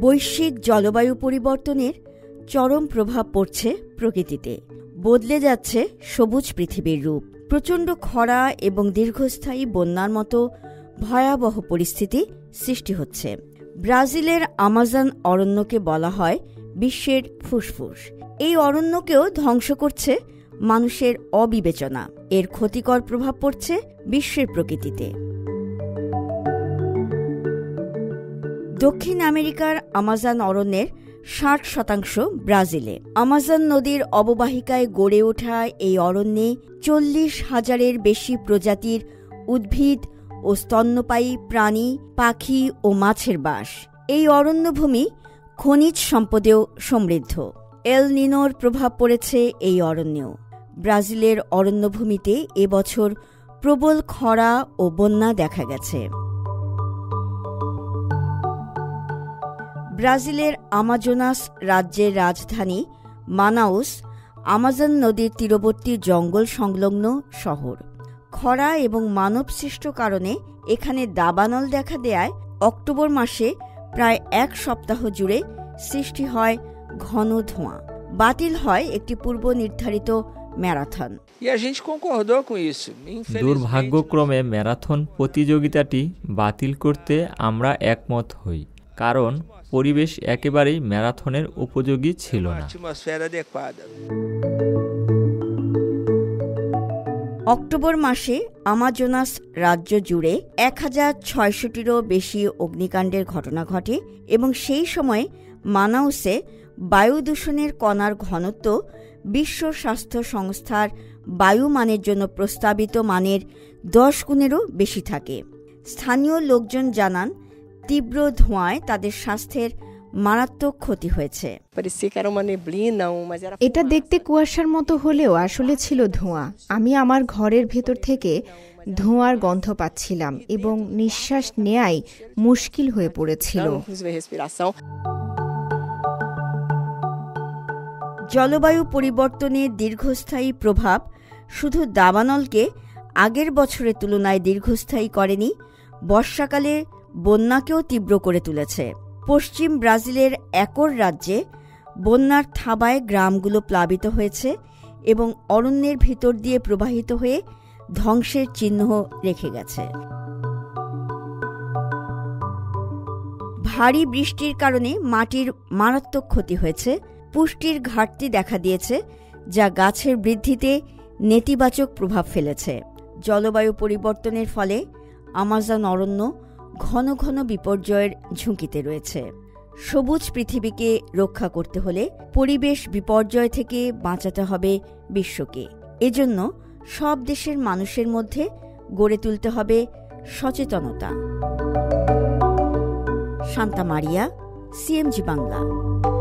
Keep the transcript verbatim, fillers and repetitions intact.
বৈশ্বিক জলবায়ু পরিবর্তনের চরম প্রভাব পড়ছে প্রকৃতিতে। বদলে যাচ্ছে সবুজ পৃথিবীর রূপ। প্রচণ্ড খরা এবং দীর্ঘস্থায়ী বন্যার মতো ভয়াবহ পরিস্থিতি সৃষ্টি হচ্ছে। ব্রাজিলের আমাজন অরণ্যকে বলা হয় বিশ্বের ফুসফুস। এই অরণ্যকেও ধ্বংস করছে মানুষের অবিবেচনা। এর ক্ষতিকর প্রভাব পড়ছে বিশ্বের প্রকৃতিতে। দক্ষিণ আমেরিকার আমাজন অরণ্যের ষাট শতাংশ ব্রাজিলে। আমাজন নদীর অববাহিকায় গড়ে ওঠা এই অরণ্যে চল্লিশ হাজারের বেশি প্রজাতির উদ্ভিদ ও স্তন্যপায়ী প্রাণী, পাখি ও মাছের বাস। এই অরণ্যভূমি খনিজ সম্পদেও সমৃদ্ধ। এল নিনোর প্রভাব পড়েছে এই অরণ্যেও। ব্রাজিলের অরণ্যভূমিতে এবছর প্রবল খরা ও বন্যা দেখা গেছে। ব্রাজিলের আমাজোনাস রাজ্যের রাজধানী মানাউস আমাজন নদীর তীরবর্তী জঙ্গল সংলগ্ন শহর। খরা এবং মানবসৃষ্ট কারণে এখানে দাবানল দেখা দেয়ায় অক্টোবর মাসে প্রায় এক সপ্তাহ জুড়ে সৃষ্টি হয় ঘন ধোঁয়া। বাতিল হয় একটি পূর্ব নির্ধারিত ম্যারাথন। দুর্ভাগ্যক্রমে ম্যারাথন প্রতিযোগিতাটি বাতিল করতে আমরা একমত হই, কারণ পরিবেশ একেবারেই ম্যারাথনের উপযোগী ছিল না। অক্টোবর মাসে আমাজোনাস রাজ্য জুড়ে এক হাজার ছয়শটিরও বেশি অগ্নিকাণ্ডের ঘটনা ঘটে এবং সেই সময়ে মানাউসে বায়ু দূষণের কণার ঘনত্ব বিশ্ব স্বাস্থ্য সংস্থার বায়ু মানের জন্য প্রস্তাবিত মানের দশ গুণেরও বেশি থাকে। স্থানীয় লোকজন জানান, তীব্র ধোঁয়ায় তাদের স্বাস্থ্যের মারাত্মক ক্ষতি হয়েছে। এটা দেখতে কুয়াশার মতো হলেও আসলে ছিল ধোঁয়া। আমি আমার ঘরের ভেতর থেকে ধোঁয়ার গন্ধ পাচ্ছিলাম এবং নিঃশ্বাস নেয়াই মুশকিল হয়ে পড়েছিল। জলবায়ু পরিবর্তনের দীর্ঘস্থায়ী প্রভাব শুধু দাবানলকে আগের বছরের তুলনায় দীর্ঘস্থায়ী করেনি, বর্ষাকালে বন্যাকেও তীব্র করে তুলেছে। পশ্চিম ব্রাজিলের একর রাজ্যে বন্যার থাবায় গ্রামগুলো প্লাবিত হয়েছে এবং অরণ্যের ভিতর দিয়ে প্রবাহিত হয়ে ধ্বংসের চিহ্ন রেখে গেছে। ভারী বৃষ্টির কারণে মাটির মারাত্মক ক্ষতি হয়েছে। পুষ্টির ঘাটতি দেখা দিয়েছে, যা গাছের বৃদ্ধিতে নেতিবাচক প্রভাব ফেলেছে। জলবায়ু পরিবর্তনের ফলে আমাজন অরণ্য ঘন ঘন বিপর্যয়ের ঝুঁকিতে রয়েছে। সবুজ পৃথিবীকে রক্ষা করতে হলে পরিবেশ বিপর্যয় থেকে বাঁচাতে হবে বিশ্বকে। এজন্য সব দেশের মানুষের মধ্যে গড়ে তুলতে হবে সচেতনতা। Shanta Maria, CMG Bangla.